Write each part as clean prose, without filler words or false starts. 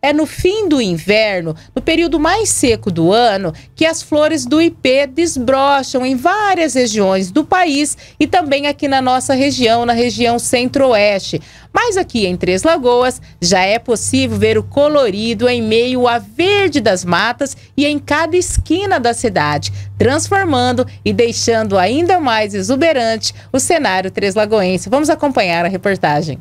é no fim do inverno, no período mais seco do ano, que as flores do ipê desbrocham em várias regiões do país e também aqui na nossa região, na região centro-oeste. Mas aqui em Três Lagoas já é possível ver o colorido em meio ao verde das matas e em cada esquina da cidade, transformando e deixando ainda mais exuberante o cenário treslagoense. Vamos acompanhar a reportagem.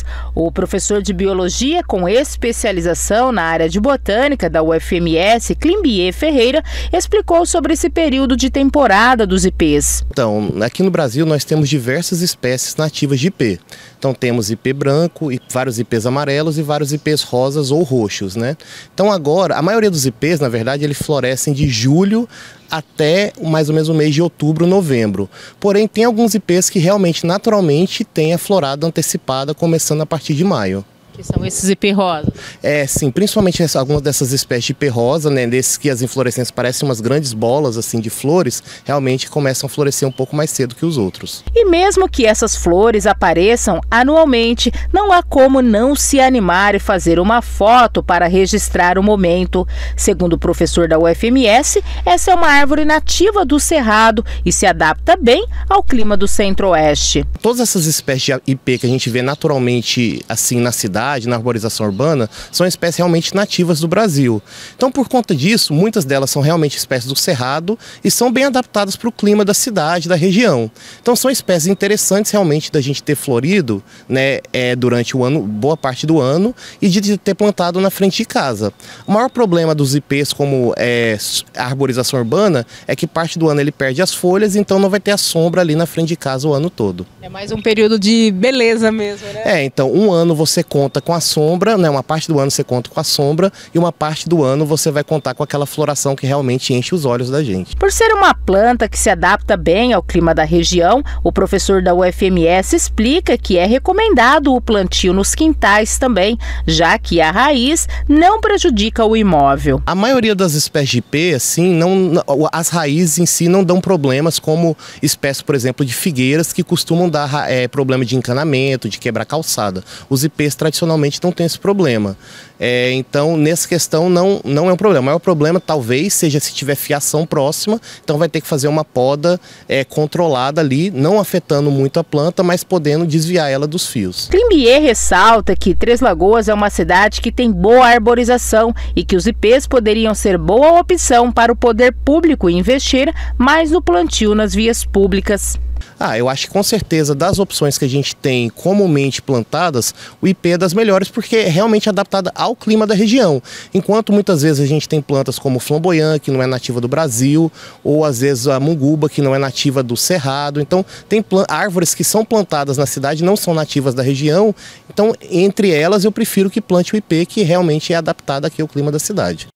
O professor de biologia com especialização na área de botânica da UFMS, Climbier Ferreira, explicou sobre esse período de temporada dos ipês. Então, aqui no Brasil nós temos diversas espécies nativas de ipê. Então temos ipê branco, e vários ipês amarelos e vários ipês rosas ou roxos, né? Então agora, a maioria dos ipês, na verdade, eles florescem de julho até mais ou menos o mês de outubro, novembro. Porém, tem alguns ipês que realmente, naturalmente, têm a florada antecipada, começando a partir de maio. Que são esses ipê rosas? Sim, principalmente algumas dessas espécies de ipê rosa, né, desses que as inflorescências parecem umas grandes bolas assim de flores, realmente começam a florescer um pouco mais cedo que os outros. E mesmo que essas flores apareçam anualmente, não há como não se animar e fazer uma foto para registrar o momento. Segundo o professor da UFMS, essa é uma árvore nativa do Cerrado e se adapta bem ao clima do centro-oeste. Todas essas espécies de ipê que a gente vê naturalmente assim na cidade, na arborização urbana, são espécies realmente nativas do Brasil. Então, por conta disso, muitas delas são realmente espécies do Cerrado e são bem adaptadas para o clima da cidade, da região. Então, são espécies interessantes realmente da gente ter florido, né, durante o ano, boa parte do ano, e de ter plantado na frente de casa. O maior problema dos ipês, como a arborização urbana, é que parte do ano ele perde as folhas, então não vai ter a sombra ali na frente de casa o ano todo. É mais um período de beleza mesmo, né? Então um ano você conta com a sombra, né? Uma parte do ano você conta com a sombra e uma parte do ano você vai contar com aquela floração que realmente enche os olhos da gente. Por ser uma planta que se adapta bem ao clima da região, o professor da UFMS explica que é recomendado o plantio nos quintais também, já que a raiz não prejudica o imóvel. A maioria das espécies de ipê, assim, as raízes em si não dão problemas, como espécies, por exemplo, de figueiras que costumam dar problema de encanamento, de quebrar calçada. Os ipês tradicionalmente não tem esse problema. Então, nessa questão, não é um problema. O maior problema, talvez, seja se tiver fiação próxima, então vai ter que fazer uma poda controlada ali, não afetando muito a planta, mas podendo desviar ela dos fios. Climbier ressalta que Três Lagoas é uma cidade que tem boa arborização e que os ipês poderiam ser boa opção para o poder público investir mais no plantio nas vias públicas. Eu acho que com certeza das opções que a gente tem comumente plantadas, o ipê é das melhores porque é realmente adaptada ao clima da região. Enquanto muitas vezes a gente tem plantas como o flamboyant, que não é nativa do Brasil, ou às vezes a munguba, que não é nativa do Cerrado. Então tem árvores que são plantadas na cidade, não são nativas da região. Então entre elas eu prefiro que plante o ipê, que realmente é adaptado aqui ao clima da cidade.